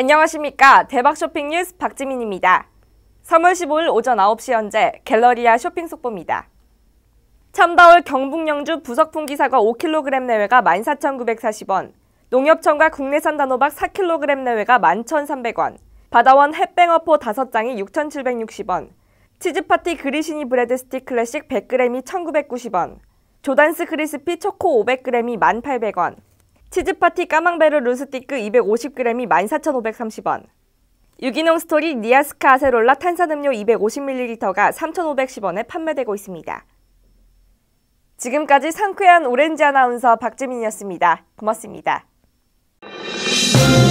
안녕하십니까. 대박 쇼핑 뉴스 박지민입니다. 3월 15일 오전 9시 현재 갤러리아 쇼핑 속보입니다. 참다올 경북 영주 부석풍기 사과 5kg 내외가 14,940원, 농협청과 국내산 단호박 4kg 내외가 11,300원, 바다원 햇뱅어포 5장이 6,760원, 치즈파티 그리시니 브레드 스틱 클래식 100g이 1,990원, 조단스 크리스피 초코 500g이 1,800원, 치즈파티 까망베르 루스티크 250g이 14,530원, 유기농 스토리 니아스카 아세롤라 탄산음료 250ml가 3,510원에 판매되고 있습니다. 지금까지 상쾌한 오렌지 아나운서 박지민이었습니다. 고맙습니다.